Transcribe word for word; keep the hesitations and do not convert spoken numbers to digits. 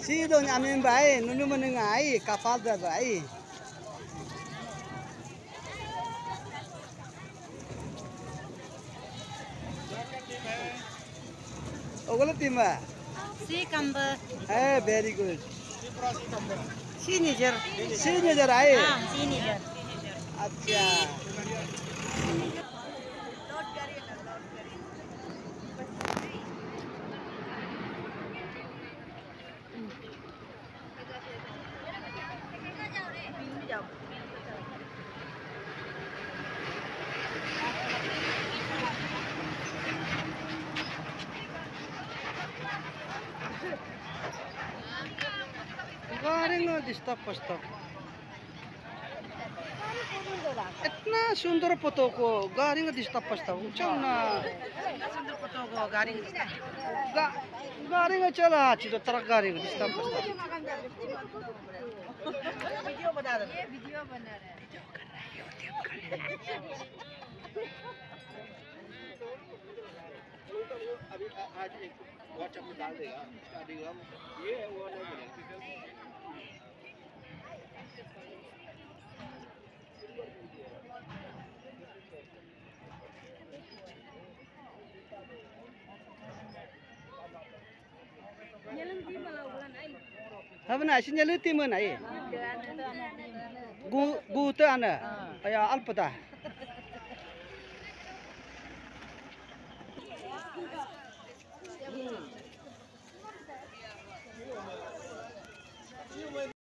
Si don amin bai nunu menengai kapal dah bai. ओगला team है सी कंबर है वेरी गुड सी निजर सी नजर आए हां सी निजर अच्छा गाड़ी में डिस्टर्ब पस्टप इतना सुंदर फोटो को गाड़ी में डिस्टर्ब पस्टप चलना सुंदर फोटो को गाड़ी गा, गाड़ी में चला अच्छी तो तरह गाड़ी में डिस्टर्ब पस्टप वीडियो बना रहे ये वीडियो बना रहा है वीडियो कर रहा है यूट्यूब कर रहा है अभी आज एक व्हाट्सएप में डाल देगा स्टार्टिंग ये वो नहीं मिलेगा Habis nak sini luti mana ye? Gu gu tu ana, ayah alpata.